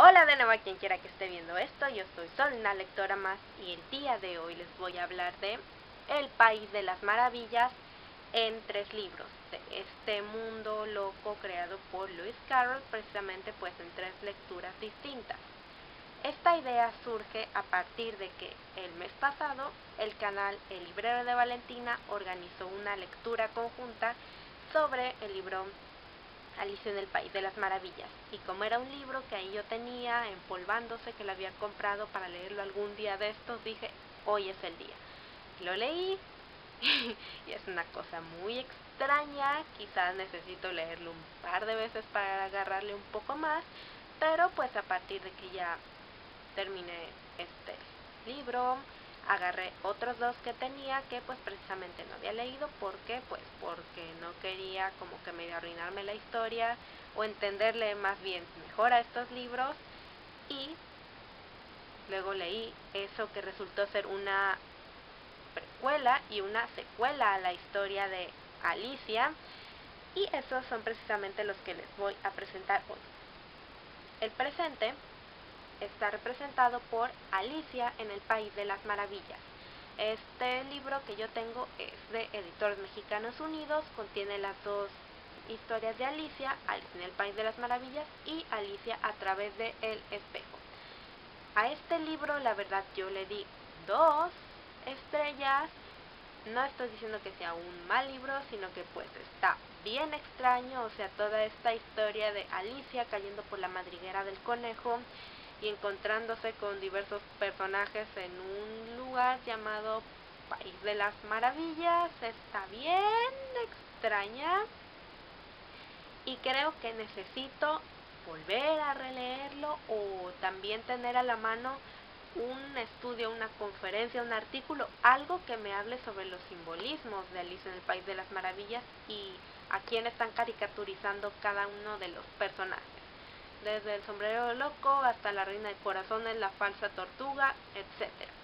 Hola de nuevo a quien quiera que esté viendo esto, yo soy Sol, una lectora más, y el día de hoy les voy a hablar de El País de las Maravillas en 3 libros, de este mundo loco creado por Lewis Carroll, precisamente pues en 3 lecturas distintas. Esta idea surge a partir de que el mes pasado el canal El Librero de Valentina organizó una lectura conjunta sobre el libro Alicia en el País de las Maravillas, y como era un libro que ahí yo tenía empolvándose, que lo había comprado para leerlo algún día de estos, dije, hoy es el día. Lo leí y es una cosa muy extraña, quizás necesito leerlo un par de veces para agarrarle un poco más, pero pues a partir de que ya terminé este libro, agarré otros 2 que tenía que pues precisamente no había leído. ¿Por qué? Pues porque no quería como que medio arruinarme la historia o entenderle más bien mejor a estos libros, y luego leí eso que resultó ser una precuela y una secuela a la historia de Alicia, y esos son precisamente los que les voy a presentar hoy. El presente está representado por Alicia en el País de las Maravillas. Este libro que yo tengo es de Editores Mexicanos Unidos, contiene las 2 historias de Alicia, Alicia en el País de las Maravillas y Alicia a través de el espejo. A este libro la verdad yo le di 2 estrellas. No estoy diciendo que sea un mal libro, sino que pues está bien extraño, o sea, toda esta historia de Alicia cayendo por la madriguera del conejo y encontrándose con diversos personajes en un lugar llamado País de las Maravillas, está bien extraña, y creo que necesito volver a releerlo o también tener a la mano un estudio, una conferencia, un artículo, algo que me hable sobre los simbolismos de Alicia en el País de las Maravillas y a quién están caricaturizando cada uno de los personajes, desde el sombrero loco hasta la reina de corazones, la falsa tortuga, etc.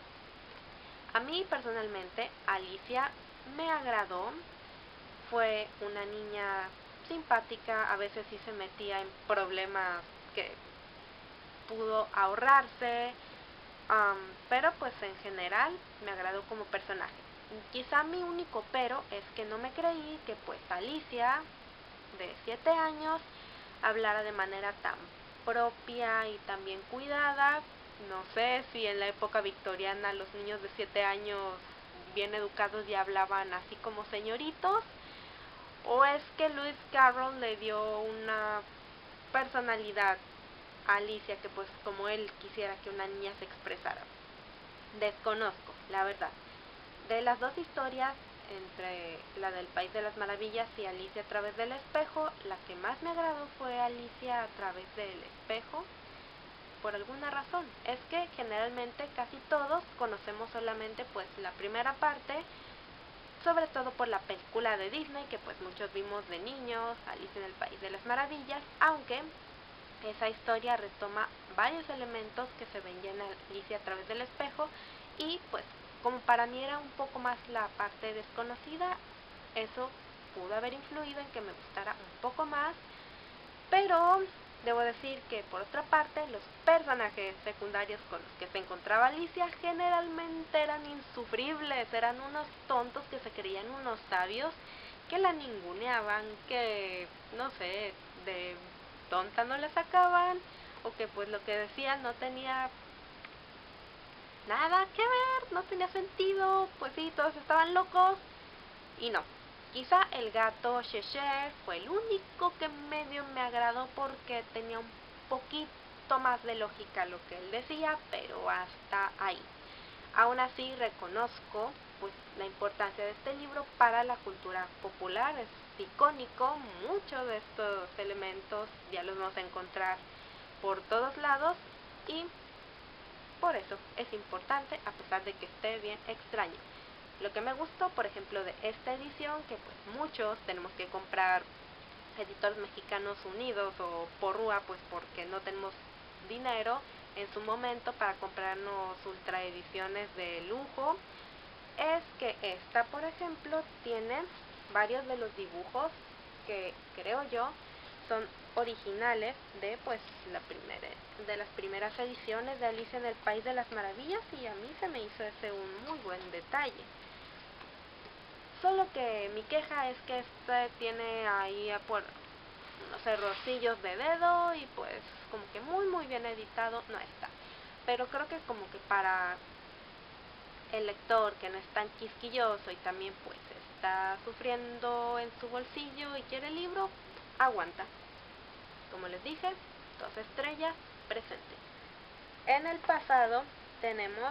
A mí personalmente Alicia me agradó, fue una niña simpática, a veces sí se metía en problemas que pudo ahorrarse, pero pues en general me agradó como personaje. Quizá mi único pero es que no me creí que pues Alicia de 7 años hablara de manera tan propia y tan bien cuidada. No sé si en la época victoriana los niños de 7 años bien educados ya hablaban así como señoritos, o es que Lewis Carroll le dio una personalidad a Alicia que pues como él quisiera que una niña se expresara. Desconozco, la verdad. De las 2 historias, entre la del País de las Maravillas y Alicia a través del espejo, la que más me agradó fue Alicia a través del espejo, por alguna razón. Es que generalmente casi todos conocemos solamente pues la primera parte, sobre todo por la película de Disney que pues muchos vimos de niños, Alicia en el País de las Maravillas, aunque esa historia retoma varios elementos que se ven ya en Alicia a través del espejo, y pues como para mí era un poco más la parte desconocida, eso pudo haber influido en que me gustara un poco más. Pero debo decir que por otra parte los personajes secundarios con los que se encontraba Alicia generalmente eran insufribles, eran unos tontos que se creían unos sabios, que la ninguneaban, que no sé, de tonta no la sacaban, o que pues lo que decían no tenía nada que ver, no tenía sentido, pues sí, todos estaban locos. Y no, quizá el gato Cheshire fue el único que medio me agradó porque tenía un poquito más de lógica lo que él decía, pero hasta ahí. Aún así reconozco pues la importancia de este libro para la cultura popular, es icónico, muchos de estos elementos ya los vamos a encontrar por todos lados, y por eso es importante a pesar de que esté bien extraño. Lo que me gustó, por ejemplo, de esta edición, que pues muchos tenemos que comprar Editores Mexicanos Unidos o Porrúa, pues porque no tenemos dinero en su momento para comprarnos ultra ediciones de lujo, es que esta, por ejemplo, tiene varios de los dibujos que creo yo son originales de pues de las primeras ediciones de Alicia en el País de las Maravillas, y a mí se me hizo ese un muy buen detalle. Solo que mi queja es que este tiene ahí unos errorcillos de dedo y pues como que muy bien editado no está. Pero creo que como que para el lector que no es tan quisquilloso y también pues está sufriendo en su bolsillo y quiere el libro, aguanta. Como les dije, 2 estrellas, presente. En el pasado tenemos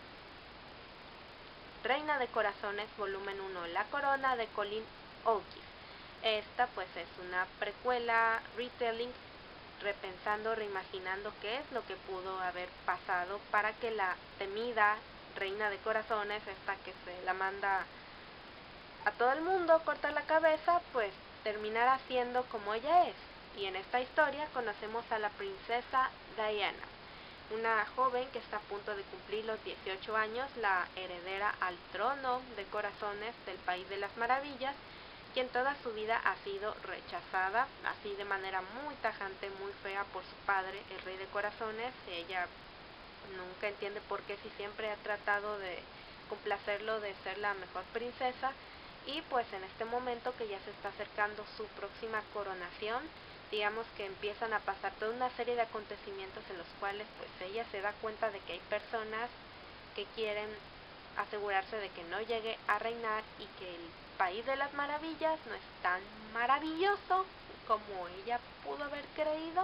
Reina de Corazones, volumen 1, La Corona, de Colleen Hawkins. Esta pues es una precuela, retelling, repensando, reimaginando qué es lo que pudo haber pasado para que la temida Reina de Corazones, esta que se la manda a todo el mundo cortar la cabeza, pues terminara siendo como ella es. Y en esta historia conocemos a la princesa Diana, una joven que está a punto de cumplir los 18 años, la heredera al trono de corazones del País de las Maravillas, quien toda su vida ha sido rechazada, así de manera muy tajante, muy fea, por su padre, el Rey de Corazones. Ella nunca entiende por qué, si siempre ha tratado de complacerlo, de ser la mejor princesa. Y pues en este momento que ya se está acercando su próxima coronación, digamos que empiezan a pasar toda una serie de acontecimientos en los cuales pues ella se da cuenta de que hay personas que quieren asegurarse de que no llegue a reinar y que el País de las Maravillas no es tan maravilloso como ella pudo haber creído.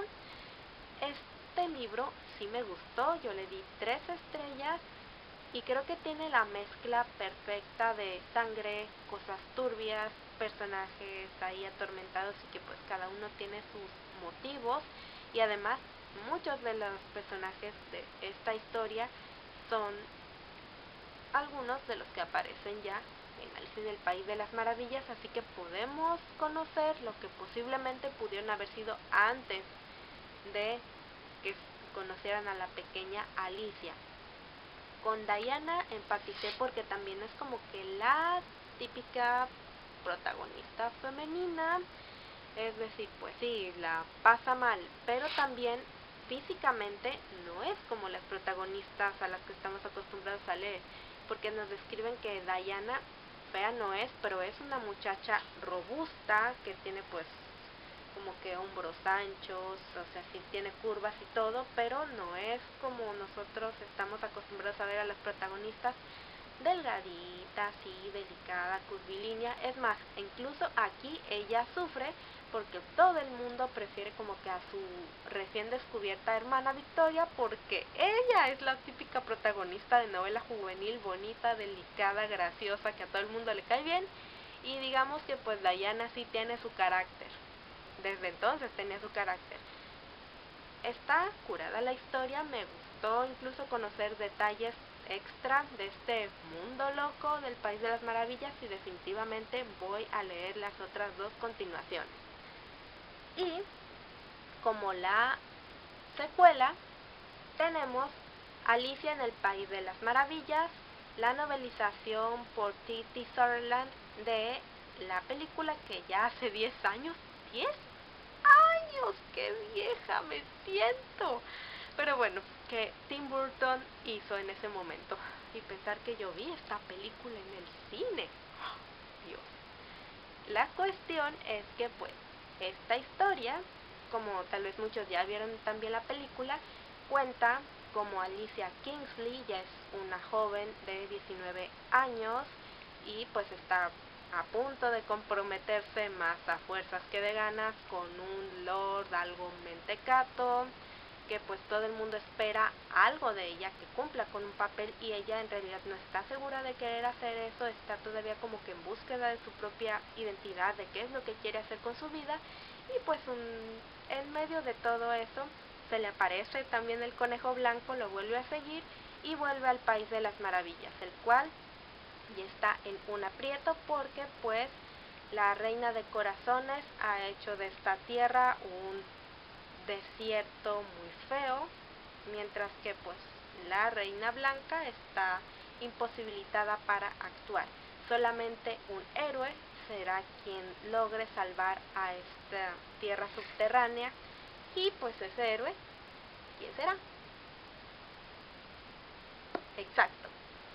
Este libro sí me gustó, yo le di 3 estrellas y creo que tiene la mezcla perfecta de sangre, cosas turbias, personajes ahí atormentados y que pues cada uno tiene sus motivos, y además muchos de los personajes de esta historia son algunos de los que aparecen ya en Alicia en el País de las Maravillas, así que podemos conocer lo que posiblemente pudieron haber sido antes de que conocieran a la pequeña Alicia. Con Diana empaticé porque también es como que la típica protagonista femenina, es decir, pues sí, la pasa mal, pero también físicamente no es como las protagonistas a las que estamos acostumbrados a leer, porque nos describen que Diana fea no es, pero es una muchacha robusta que tiene pues como que hombros anchos, o sea, sí tiene curvas y todo, pero no es como nosotros estamos acostumbrados a ver a las protagonistas, delgadita, así, delicada, curvilínea. Es más, incluso aquí ella sufre porque todo el mundo prefiere como que a su recién descubierta hermana Victoria, porque ella es la típica protagonista de novela juvenil, bonita, delicada, graciosa, que a todo el mundo le cae bien, y digamos que pues Diana sí tiene su carácter. Desde entonces tenía su carácter. Está curada la historia, me gustó incluso conocer detalles extra de este mundo loco del País de las Maravillas, y definitivamente voy a leer las otras 2 continuaciones. Y como la secuela tenemos Alicia en el País de las Maravillas, la novelización por T.T. Sutherland de la película que ya hace 10 años, 10 años, qué vieja me siento, pero bueno, que Tim Burton hizo en ese momento. Y pensar que yo vi esta película en el cine, Dios. La cuestión es que pues esta historia, como tal vez muchos ya vieron también la película, cuenta como Alicia Kingsley ya es una joven de 19 años y pues está a punto de comprometerse más a fuerzas que de ganas con un lord algo mentecato, que pues todo el mundo espera algo de ella, que cumpla con un papel, y ella en realidad no está segura de querer hacer eso, está todavía como que en búsqueda de su propia identidad, de qué es lo que quiere hacer con su vida. Y pues en medio de todo eso se le aparece también el conejo blanco, lo vuelve a seguir y vuelve al País de las Maravillas, el cual ya está en un aprieto porque pues la Reina de Corazones ha hecho de esta tierra un desierto muy feo, mientras que pues la Reina Blanca está imposibilitada para actuar. Solamente un héroe será quien logre salvar a esta tierra subterránea. Y pues ese héroe, ¿quién será? Exacto.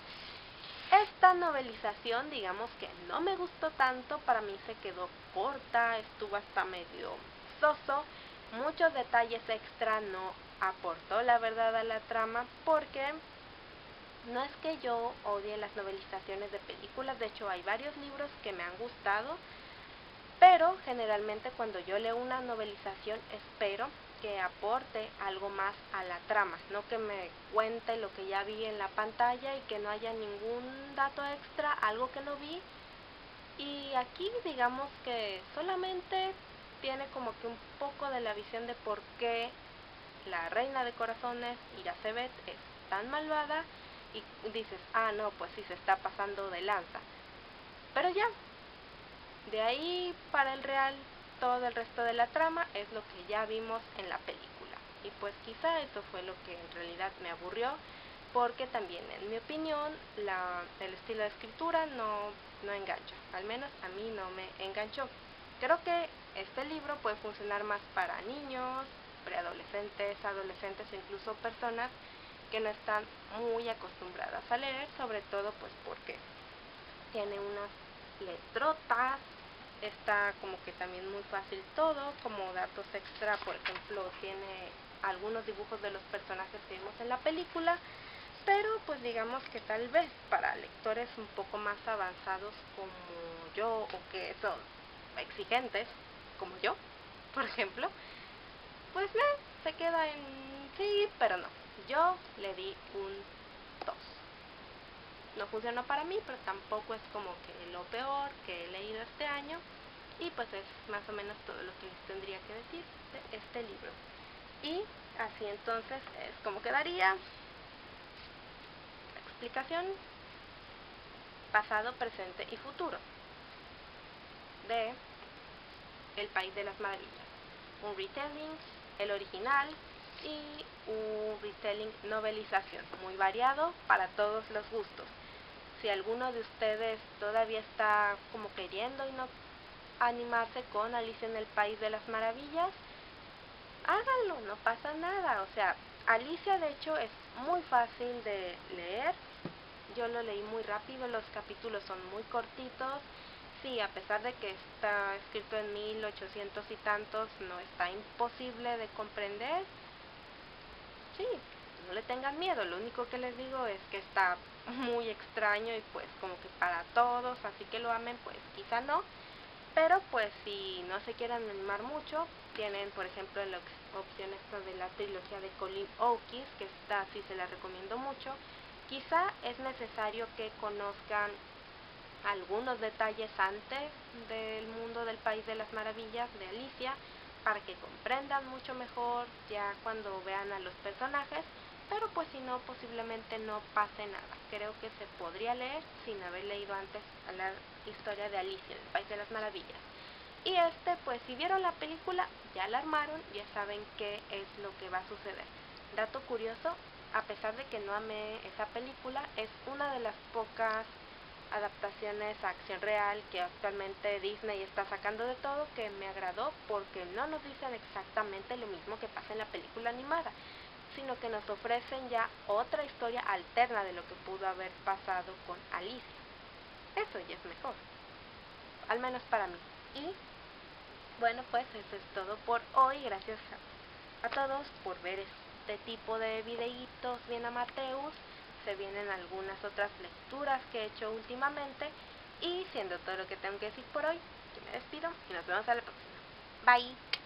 Esta novelización, digamos que no me gustó tanto, para mí se quedó corta, estuvo hasta medio soso, muchos detalles extra no aportó la verdad a la trama, porque no es que yo odie las novelizaciones de películas, de hecho hay varios libros que me han gustado, pero generalmente cuando yo leo una novelización espero que aporte algo más a la trama, no que me cuente lo que ya vi en la pantalla y que no haya ningún dato extra, algo que no vi. Y aquí digamos que solamente tiene como que un poco de la visión de por qué la reina de corazones, Irasebet, es tan malvada, y dices, ah no, pues sí se está pasando de lanza. Pero ya, de ahí para el real, todo el resto de la trama es lo que ya vimos en la película. Y pues quizá eso fue lo que en realidad me aburrió, porque también en mi opinión el estilo de escritura no engancha, al menos a mí no me enganchó. Creo que este libro puede funcionar más para niños, preadolescentes, adolescentes o incluso personas que no están muy acostumbradas a leer, sobre todo pues porque tiene unas letrotas, está como que también muy fácil todo, como datos extra, por ejemplo, tiene algunos dibujos de los personajes que vimos en la película, pero pues digamos que tal vez para lectores un poco más avanzados como yo, o que son exigentes como yo, por ejemplo, pues se queda en sí, pero no. Yo le di un 2. No funcionó para mí, pero tampoco es como que lo peor que he leído este año. Y pues es más o menos todo lo que les tendría que decir de este libro. Y así entonces es como quedaría la explicación pasado, presente y futuro de El País de las Maravillas. Un retelling, el original, y un retelling novelización, muy variado para todos los gustos. Si alguno de ustedes todavía está como queriendo y no animarse con Alicia en el País de las Maravillas, háganlo, no pasa nada. O sea, Alicia de hecho es muy fácil de leer, yo lo leí muy rápido, los capítulos son muy cortitos. Sí, a pesar de que está escrito en 1800 y tantos, no está imposible de comprender. Sí, no le tengan miedo, lo único que les digo es que está muy extraño y pues como que para todos, así que lo amen, pues quizá no. Pero pues si no se quieren animar mucho, tienen por ejemplo la opción esta de la trilogía de Colleen Hawkins, que esta sí se la recomiendo mucho. Quizá es necesario que conozcan algunos detalles antes del mundo del País de las Maravillas de Alicia, para que comprendan mucho mejor ya cuando vean a los personajes, pero pues si no, posiblemente no pase nada. Creo que se podría leer sin haber leído antes la historia de Alicia en el País de las Maravillas. Y pues si vieron la película, ya la armaron, ya saben qué es lo que va a suceder. Dato curioso, a pesar de que no amé esa película, es una de las pocas adaptaciones a acción real que actualmente Disney está sacando de todo, que me agradó porque no nos dicen exactamente lo mismo que pasa en la película animada, sino que nos ofrecen ya otra historia alterna de lo que pudo haber pasado con Alicia. Eso ya es mejor, al menos para mí. Y bueno, pues eso es todo por hoy. Gracias a todos por ver este tipo de videitos bien amateurs. Se vienen algunas otras lecturas que he hecho últimamente. Y siendo todo lo que tengo que decir por hoy, yo me despido y nos vemos a la próxima. Bye.